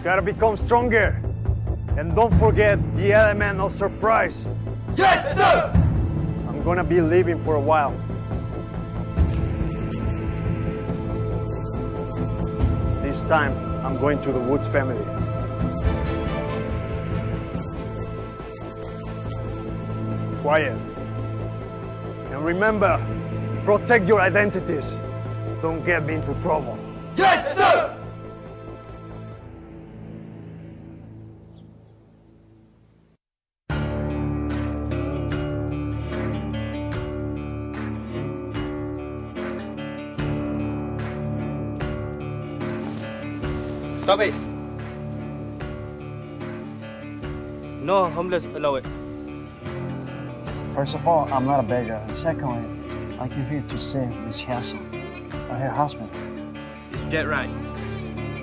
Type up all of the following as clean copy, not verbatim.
Gotta become stronger. And don't forget the element of surprise. Yes, sir! I'm gonna be leaving for a while. This time, I'm going to the Woods family. Quiet. And remember, protect your identities. Don't get me into trouble. Yes, sir! Stop it! No homeless allowed. First of all, I'm not a beggar. And secondly, I came here to see Miss Hanson, her husband. Is that right?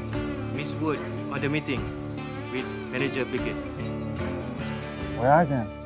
Miss Wood on the meeting with Manager Bickett. Where are they?